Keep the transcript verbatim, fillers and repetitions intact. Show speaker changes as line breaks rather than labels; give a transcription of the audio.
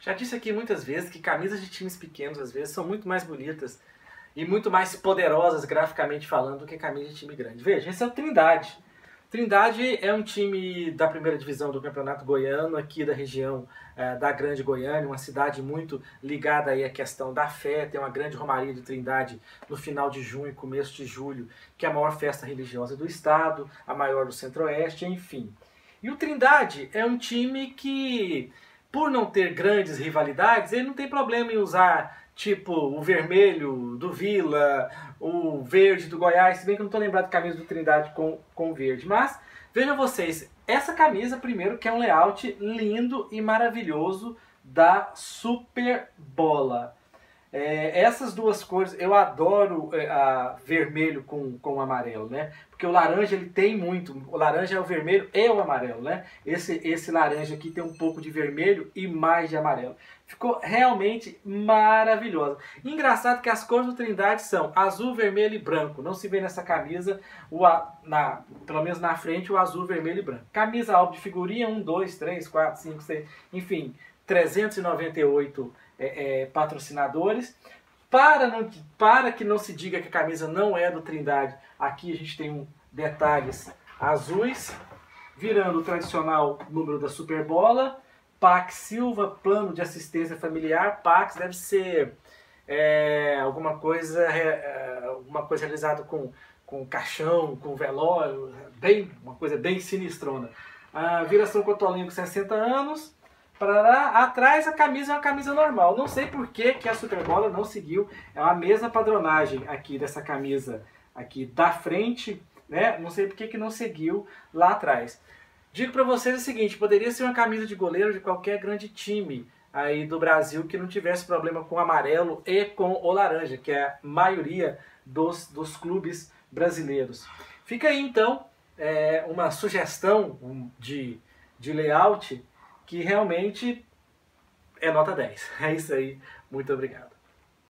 Já disse aqui muitas vezes que camisas de times pequenos, às vezes, são muito mais bonitas e muito mais poderosas, graficamente falando, do que camisa de time grande. Veja, esse é o Trindade. Trindade é um time da primeira divisão do Campeonato Goiano, aqui da região eh, da Grande Goiânia, uma cidade muito ligada aí à questão da fé. Tem uma grande romaria de Trindade no final de junho, começo de julho, que é a maior festa religiosa do estado, a maior do Centro-Oeste, enfim. E o Trindade é um time que, por não ter grandes rivalidades, ele não tem problema em usar tipo o vermelho do Vila, o verde do Goiás, se bem que eu não estou lembrado de camisa do Trindade com, com verde. Mas vejam vocês, essa camisa primeiro que é um layout lindo e maravilhoso da Super Bola. É, essas duas cores, eu adoro é, a vermelho com, com amarelo, né? Porque o laranja ele tem muito, o laranja é o vermelho e o amarelo, né? Esse, esse laranja aqui tem um pouco de vermelho e mais de amarelo. Ficou realmente maravilhosa. Engraçado que as cores do Trindade são azul, vermelho e branco. Não se vê nessa camisa, o, na, pelo menos na frente, o azul, vermelho e branco. Camisa álbum de figurinha, um, dois, três, quatro, cinco, seis, enfim, trezentos e noventa e oito É, é, patrocinadores. Para, não, para que não se diga que a camisa não é do Trindade, aqui a gente tem um, detalhes azuis, virando o tradicional número da Super Bola, Pax Silva, plano de assistência familiar. Pax deve ser é, alguma coisa é, alguma coisa realizada com, com caixão, com velório, bem, uma coisa bem sinistrona. A viração Cotolinho com sessenta anos. Parará. Atrás a camisa é uma camisa normal. Não sei por que, que a Super Bola não seguiu. É a mesma padronagem aqui dessa camisa aqui da frente, né? Não sei por que, que não seguiu lá atrás. Digo para vocês o seguinte, poderia ser uma camisa de goleiro de qualquer grande time aí do Brasil que não tivesse problema com o amarelo e com o laranja, que é a maioria dos, dos clubes brasileiros. Fica aí então é, uma sugestão de, de layout que realmente é nota dez. É isso aí. Muito obrigado.